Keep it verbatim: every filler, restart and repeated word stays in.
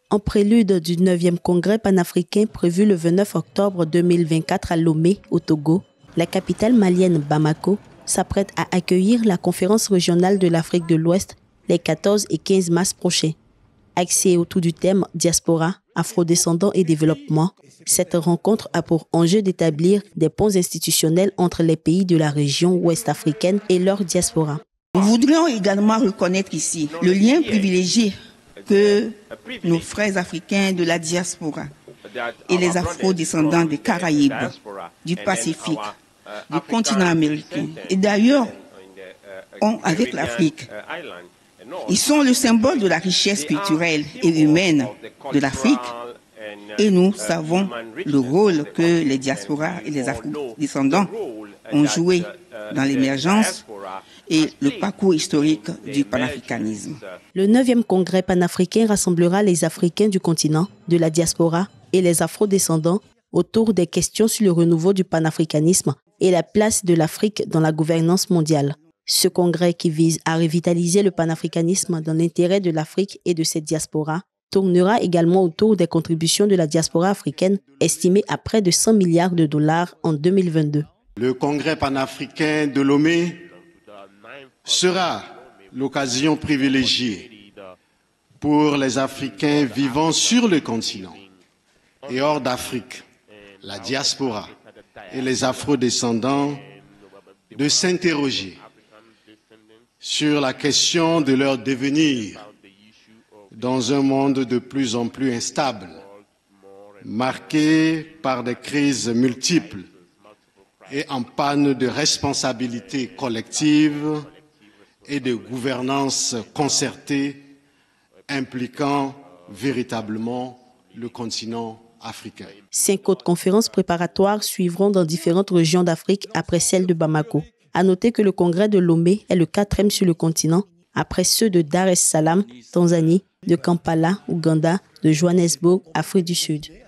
En prélude du neuvième congrès panafricain prévu le vingt-neuf octobre deux mille vingt-quatre à Lomé, au Togo, la capitale malienne Bamako s'apprête à accueillir la conférence régionale de l'Afrique de l'Ouest les quatorze et quinze mars prochains. Axée autour du thème diaspora, afrodescendants et développement, cette rencontre a pour enjeu d'établir des ponts institutionnels entre les pays de la région ouest africaine et leur diaspora. Nous voudrions également reconnaître ici le lien privilégié que nos frères africains de la diaspora et les afro-descendants des Caraïbes, du Pacifique, du continent américain et d'ailleurs ont avec l'Afrique. Ils sont le symbole de la richesse culturelle et humaine de l'Afrique et nous savons le rôle que les diasporas et les afro-descendants ont joué dans l'émergence et le parcours historique du panafricanisme. Le neuvième congrès panafricain rassemblera les Africains du continent, de la diaspora et les afro-descendants autour des questions sur le renouveau du panafricanisme et la place de l'Afrique dans la gouvernance mondiale. Ce congrès qui vise à revitaliser le panafricanisme dans l'intérêt de l'Afrique et de cette diaspora tournera également autour des contributions de la diaspora africaine estimées à près de cent milliards de dollars en deux mille vingt-deux. Le congrès panafricain de Lomé sera l'occasion privilégiée pour les Africains vivant sur le continent et hors d'Afrique, la diaspora et les afro-descendants de s'interroger sur la question de leur devenir dans un monde de plus en plus instable, marqué par des crises multiples et en panne de responsabilité collective et de gouvernance concertée impliquant véritablement le continent africain. Cinq autres conférences préparatoires suivront dans différentes régions d'Afrique après celle de Bamako. À noter que le congrès de Lomé est le quatrième sur le continent, après ceux de Dar es Salaam, Tanzanie, de Kampala, Ouganda, de Johannesburg, Afrique du Sud.